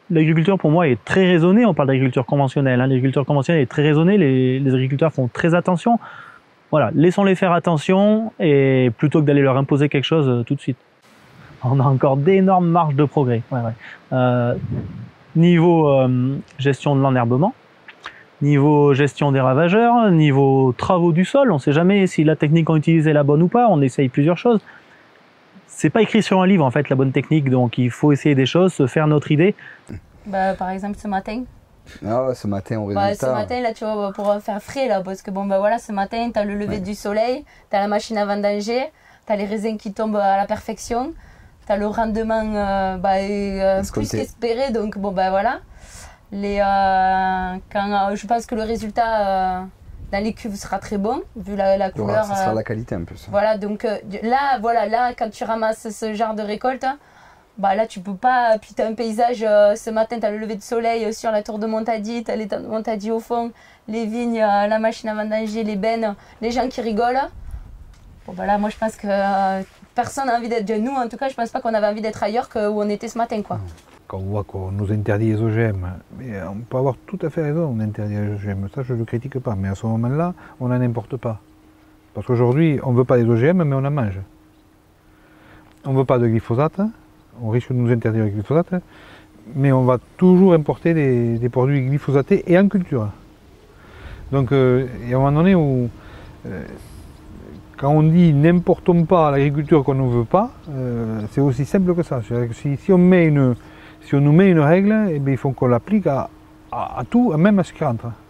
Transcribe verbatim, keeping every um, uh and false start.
l'agriculture pour moi est très raisonnée. On parle d'agriculture conventionnelle. Hein. L'agriculture conventionnelle est très raisonnée. Les, les agriculteurs font très attention. Voilà, laissons-les faire attention et plutôt que d'aller leur imposer quelque chose euh, tout de suite. On a encore d'énormes marges de progrès. Ouais, ouais. Euh, niveau euh, gestion de l'enherbement, niveau gestion des ravageurs, niveau travaux du sol, on ne sait jamais si la technique qu'on utilise est la bonne ou pas. On essaye plusieurs choses. C'est pas écrit sur un livre en fait la bonne technique, donc il faut essayer des choses, se faire notre idée. Bah, par exemple ce matin. Ah, ce matin, au résultat. Bah, ce matin, là, tu vois, pour faire frais, là, parce que bon, bah voilà, ce matin, tu as le lever ouais. du soleil, tu as la machine à vendanger, tu as les raisins qui tombent à la perfection, tu as le rendement euh, bah, euh, plus qu'espéré, donc bon, bah voilà. Les, euh, quand, euh, je pense que le résultat euh, dans les cuves sera très bon, vu la, la couleur. Ça sera euh, la qualité un peu. Ça. Voilà, donc euh, là, voilà, là, quand tu ramasses ce genre de récolte, bah là tu peux pas, puis tu as un paysage, euh, ce matin tu as le lever de soleil sur la tour de Montadi, tu as l'étang de Montadi au fond, les vignes, euh, la machine à vendanger, les bennes, les gens qui rigolent. Bon bah là moi je pense que euh, personne n'a envie d'être, nous en tout cas je pense pas qu'on avait envie d'être ailleurs que où on était ce matin quoi. Quand on voit qu'on nous interdit les O G M, mais on peut avoir tout à fait raison, on interdit les O G M, ça je ne le critique pas, mais à ce moment-là on n'en importe pas. Parce qu'aujourd'hui on ne veut pas des O G M mais on en mange. On ne veut pas de glyphosate. On risque de nous interdire le glyphosate, mais on va toujours importer des, des produits glyphosatés et en culture. Donc, euh, il y a un moment donné où, euh, quand on dit n'importons pas l'agriculture qu'on ne veut pas, euh, c'est aussi simple que ça. Que si, si, on met une, si on nous met une règle, eh bien, il faut qu'on l'applique à, à, à tout, même à ce qui rentre.